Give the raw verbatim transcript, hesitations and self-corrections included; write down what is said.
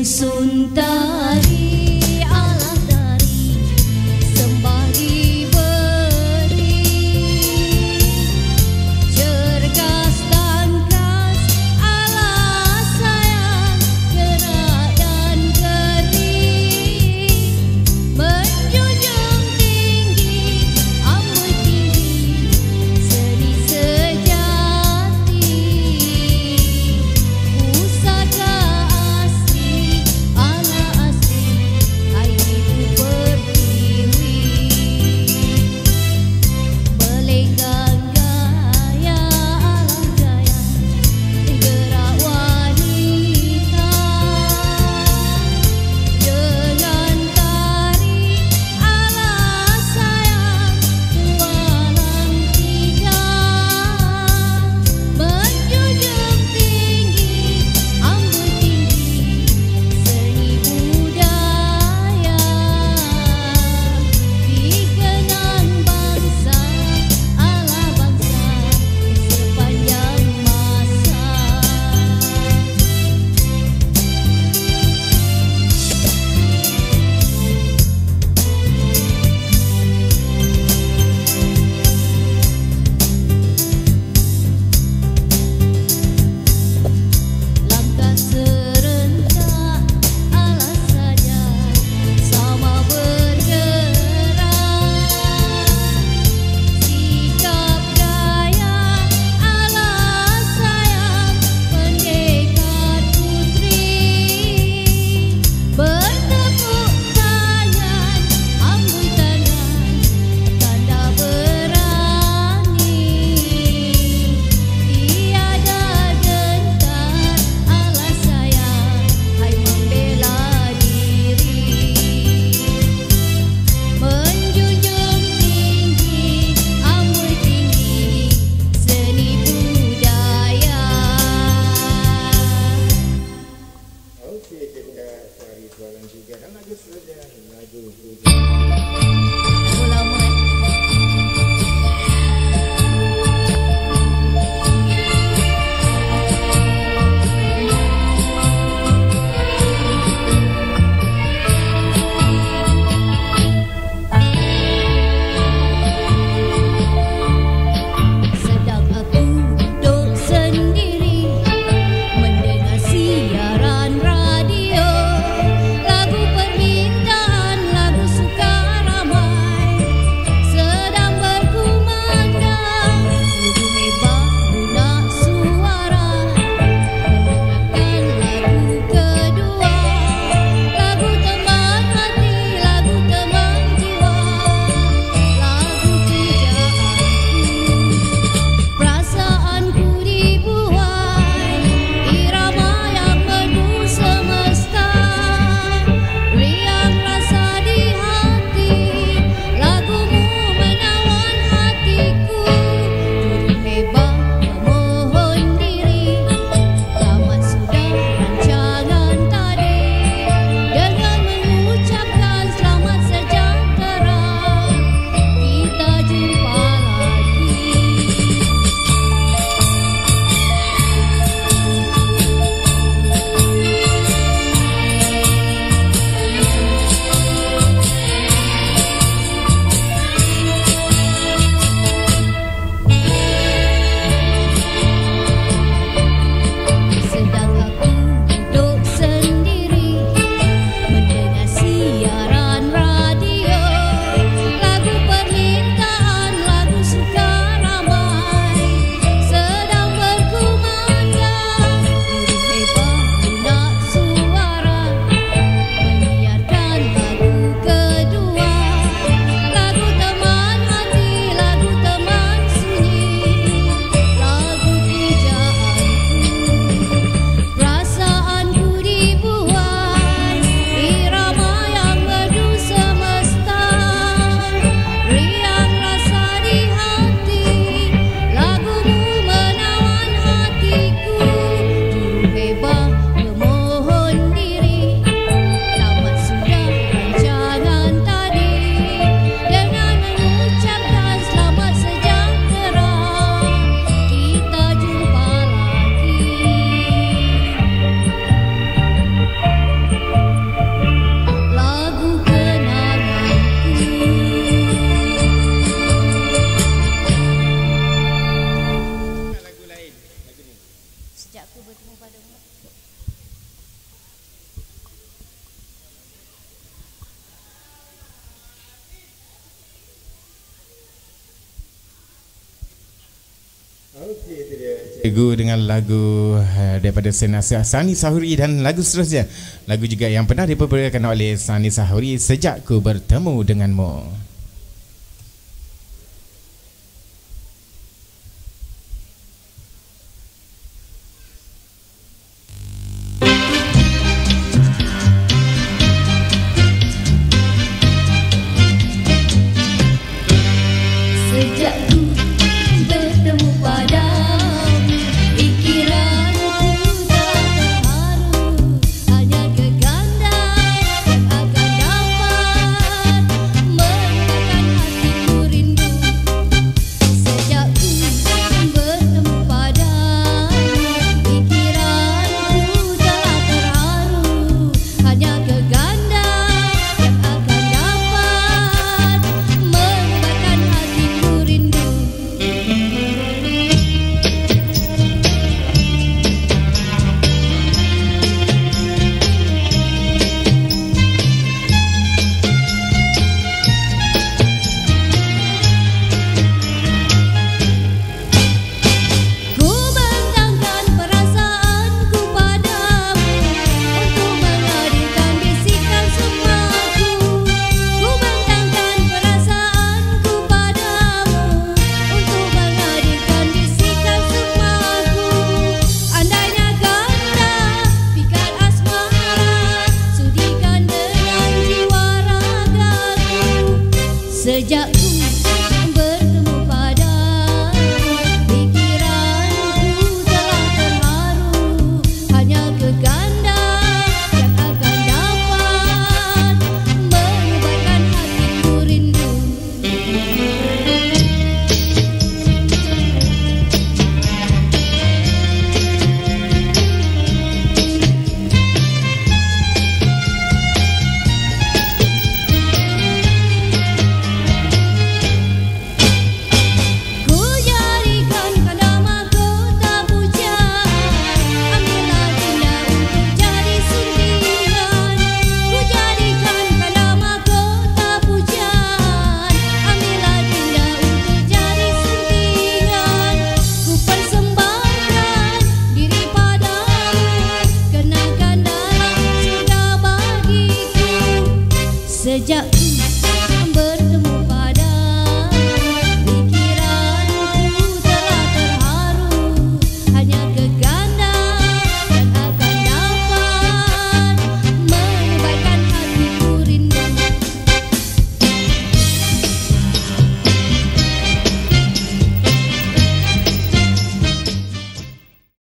Menyusun tari ala dari sembah diberi, cergas dan khas ala sayang, gerak dan geri, menjunjung tinggi amat tinggi seni sejati, pusaka siaran radio, lagu permintaan, lagu suka Okey, itu dia cikgu dengan lagu uh, daripada Senasihat Sani Sahuri dan lagu seterusnya. Lagu juga yang pernah diperkenalkan oleh Sani Sahuri, Sejak Ku Bertemu Denganmu. Sejak ku bertemu padamu, pikiranku telah terharu. Hanya kegandaan yang akan dapat menekan hatiku rindu. Sejak ku bertemu padamu, pikiranku telah terharu. Hanya kegandaan yang akan dapat menekan hatiku rindu. Ku bentangkan perasaanku padamu untuk menghadirkan bisikan sukmaku. Ku bentangkan perasaanku padamu untuk menghadirkan bisikan sukmaku. Andainya ganda pikat asmara, sudikan dengan jiwa ragaku. Sejak